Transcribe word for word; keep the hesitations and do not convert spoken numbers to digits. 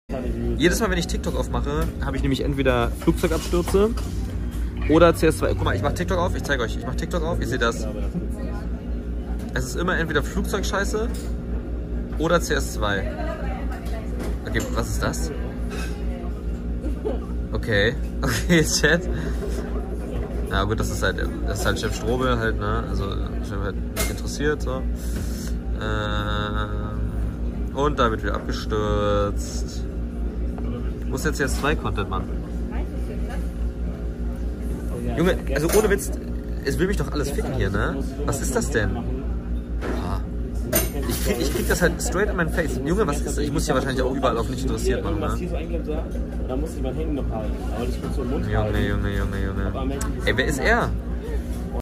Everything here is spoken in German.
Jedes Mal, wenn ich TikTok aufmache, habe ich nämlich entweder Flugzeugabstürze oder C S zwei. Guck mal, ich mache TikTok auf, ich zeige euch. Ich mache TikTok auf, ihr seht das. Es ist immer entweder Flugzeugscheiße oder C S zwei. Okay, was ist das? Okay, okay, Chat. Ja gut, das ist halt, das ist halt Chef Strobel halt, ne? Also Chef halt nicht interessiert, so. Ähm, und damit wieder abgestürzt. Wo ist jetzt C S zwei Content, Mann? Junge, also ohne Witz, es will mich doch alles ficken hier, ne? Was ist das denn? Ah. Ich krieg, ich krieg das halt straight in mein Face. Junge, was ist das? Ich muss hier wahrscheinlich auch überall auf nicht interessiert machen, ne? Junge, Junge, Junge, Junge. Ey, wer ist er?